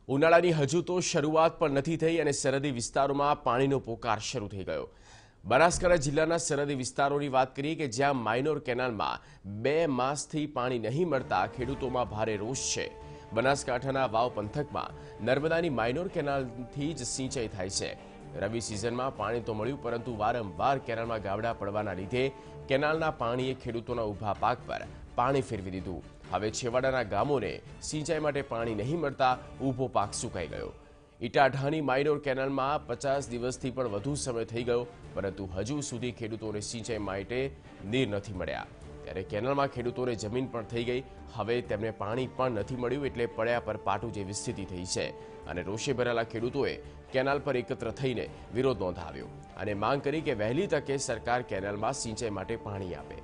ઉનાળાની હજુ તો શરૂઆત પણ નથી થઈ અને સરહદી વિસ્તારોમાં પાણીનો પોકાર શરૂ થઈ ગયો। બનાસકાંઠા જિલ્લાના સરહદી વિસ્તારોની વાત કરીએ કે જ્યાં માઇનોર કેનાલમાં 2 માસથી પાણી નહીં મળતા ખેડૂતોમાં ભારે રોષ છે। બનાસકાંઠાના વાવ પંથકમાં નર્મદાની માઇનોર કેનાલથી જ સિંચાઈ થાય છે। રવિ સિઝનમાં પાણી તો મળ્યું પરંતુ વારંવાર કેનાલમાં ગાબડા પડવાના લીધે કેનાલના પાણીએ ખેડૂતોના ઊભા પાક પર પાણી ફેરવી દીધું। હવે છેવાડાના ગામોને સિંચાઈ માટે પાણી નહીં મળતા ઊભો પાક સુકાઈ ગયો। ઇટાઢાની માઇનોર કેનાલમાં 50 દિવસથી પણ વધુ સમય થઈ ગયો પરંતુ હજુ સુધી ખેડૂતોને સિંચાઈ માટે નીર નથી મળ્યા। ત્યારે કેનાલમાં ખેડૂતોને જમીન પણ થઈ ગઈ, હવે તેમને પાણી પણ નથી મળ્યું એટલે પડ્યા પર પાટું જેવી સ્થિતિ થઈ છે અને રોષે ભરેલા ખેડૂતોએ કેનાલ પર એકત્ર થઈને વિરોધ નોંધાવ્યો અને માંગ કરી કે વહેલી તકે સરકાર કેનાલમાં સિંચાઈ માટે પાણી આપે।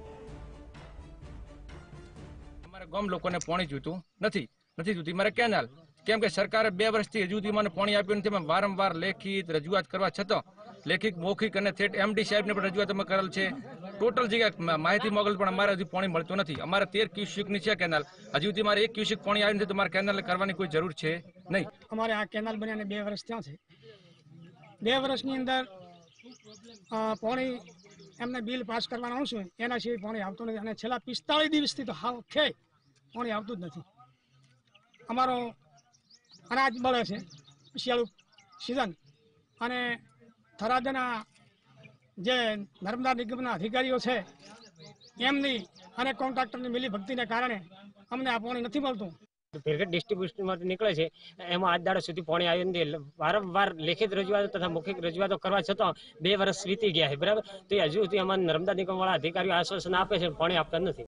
ગામ લોકોને પાણી જોઈતું નથી જોતી મારે કેનાલ, કેમ કે સરકારે 2 વર્ષથી હજુ સુધી મને પાણી આપ્યું નથી। વારંવાર લેખિત રજૂઆત કરવા છતાં લેખિત મૌખિક અને થેટ એમડી સાહેબને પણ રજૂઆત અમે કરેલ છે। ટોટલ જગ્યા માહિતી મોકલ પણ અમારે હજુ પાણી મળતું નથી। અમારે 13 ક્યુસેકની છે કેનાલ, હજુ સુધી મારે 1 ક્યુસેક પાણી આવ્યું નથી તો મારે કેનાલ કરવાની કોઈ જરૂર છે નહીં। અમારે આ કેનાલ બન્યાને 2 વર્ષ થયા છે। 2 વર્ષની અંદર પાણી એમને બિલ પાસ કરવાના આવશે એના સિવાય પાણી આવતું નથી અને છેલ્લા 45 દિવસથી તો હાવ છે પાણી આવતું જ નથી। અમારો અનાજ બળે છે શિયાળુ સિઝન અને થરાદના જે નર્મદા નિગમના અધિકારીઓ છે એમની અને કોન્ટ્રાક્ટરની મિલીભગતીને કારણે અમને આ પાણી નથી મળતું। ભેરગઢ ડિસ્ટ્રીબ્યુશનમાંથી નીકળે છે એમાં આજ દાડા સુધી પાણી આવ્યું નથી। વારંવાર લેખિત રજૂઆતો તથા મૌખિક રજૂઆતો કરવા છતાં 2 વર્ષ વીતી ગયા છે, બરાબર। તો હજુ સુધી અમારા નર્મદા નિગમ વાળા અધિકારીઓ આશ્વાસન આપે છે, પાણી આપતા નથી।